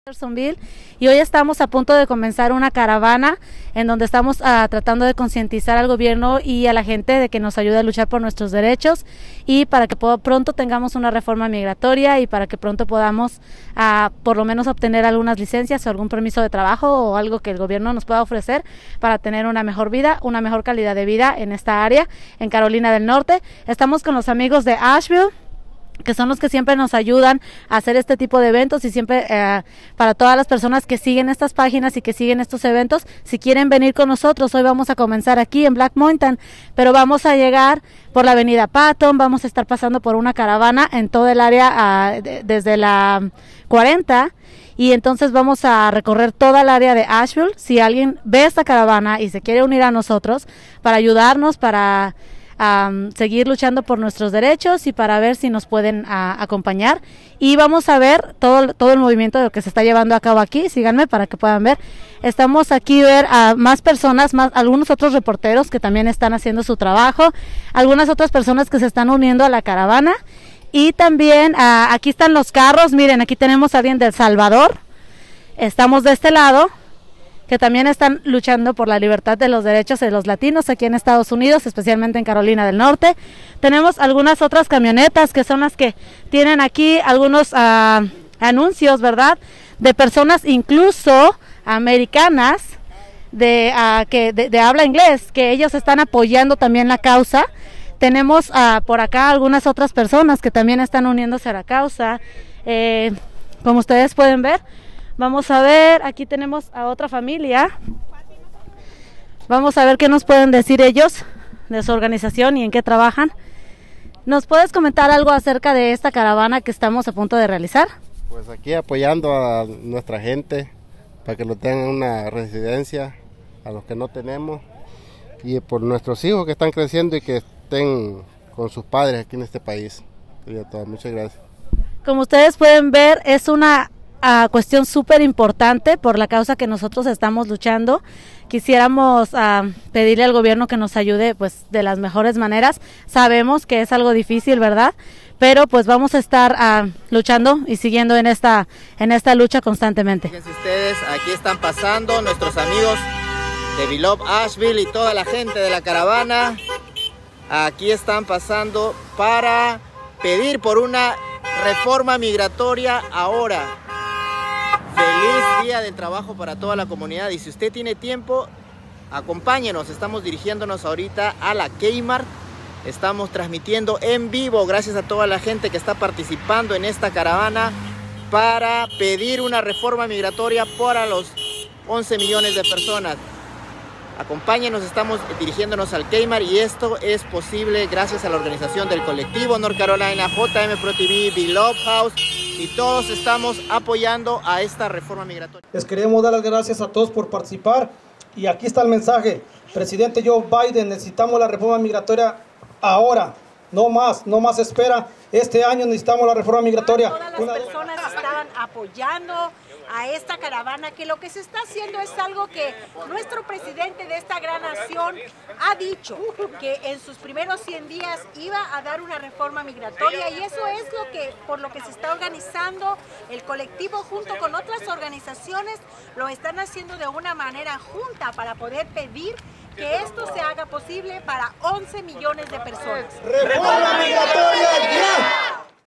Andersonville, y hoy estamos a punto de comenzar una caravana en donde estamos tratando de concientizar al gobierno y a la gente de que nos ayude a luchar por nuestros derechos y para que pronto tengamos una reforma migratoria y para que pronto podamos por lo menos obtener algunas licencias o algún permiso de trabajo o algo que el gobierno nos pueda ofrecer para tener una mejor vida, una mejor calidad de vida en esta área, en Carolina del Norte. Estamos con los amigos de Asheville, que son los que siempre nos ayudan a hacer este tipo de eventos, y siempre para todas las personas que siguen estas páginas y que siguen estos eventos, si quieren venir con nosotros, hoy vamos a comenzar aquí en Black Mountain, pero vamos a llegar por la avenida Patton, vamos a estar pasando por una caravana en todo el área desde la 40, y entonces vamos a recorrer toda el área de Asheville. Si alguien ve esta caravana y se quiere unir a nosotros para ayudarnos, para seguir luchando por nuestros derechos y para ver si nos pueden acompañar, y vamos a ver todo el movimiento de lo que se está llevando a cabo aquí. Síganme para que puedan ver. Estamos aquí ver a más personas, algunos otros reporteros que también están haciendo su trabajo, algunas otras personas que se están uniendo a la caravana, y también aquí están los carros. Miren, aquí tenemos a alguien de El Salvador, estamos de este lado, que también están luchando por la libertad de los derechos de los latinos aquí en Estados Unidos, especialmente en Carolina del Norte. Tenemos algunas otras camionetas que son las que tienen aquí algunos anuncios, ¿verdad?, de personas incluso americanas de habla inglés, que ellos están apoyando también la causa. Tenemos por acá algunas otras personas que también están uniéndose a la causa, como ustedes pueden ver. Vamos a ver, aquí tenemos a otra familia. Vamos a ver qué nos pueden decir ellos de su organización y en qué trabajan. ¿Nos puedes comentar algo acerca de esta caravana que estamos a punto de realizar? Pues aquí apoyando a nuestra gente para que lo tengan una residencia, a los que no tenemos, y por nuestros hijos que están creciendo y que estén con sus padres aquí en este país. Muchas gracias. Como ustedes pueden ver, es una cuestión súper importante por la causa que nosotros estamos luchando. Quisiéramos pedirle al gobierno que nos ayude pues de las mejores maneras. Sabemos que es algo difícil, ¿verdad? Pero pues vamos a estar luchando y siguiendo en esta lucha constantemente. Fíjense ustedes, aquí están pasando nuestros amigos de Beloved Asheville y toda la gente de la caravana. Aquí están pasando para pedir por una reforma migratoria ahora. Feliz día del trabajo para toda la comunidad, y si usted tiene tiempo, acompáñenos. Estamos dirigiéndonos ahorita a la Kmart. Estamos transmitiendo en vivo, gracias a toda la gente que está participando en esta caravana para pedir una reforma migratoria para los 11 millones de personas. Acompáñenos, estamos dirigiéndonos al Kmart, y esto es posible gracias a la organización del colectivo North Carolina, JM Pro TV, Beloved House, y todos estamos apoyando a esta reforma migratoria. Les queremos dar las gracias a todos por participar, y aquí está el mensaje. Presidente Joe Biden, necesitamos la reforma migratoria ahora, no más espera. Este año necesitamos la reforma migratoria. Todas las personas estaban apoyando a esta caravana, que lo que se está haciendo es algo que nuestro presidente de esta gran nación ha dicho, que en sus primeros 100 días iba a dar una reforma migratoria, y eso es por lo que se está organizando el colectivo junto con otras organizaciones. Lo están haciendo de una manera junta para poder pedir que esto se haga posible para 11 millones de personas. ¡Reforma migratoria ya!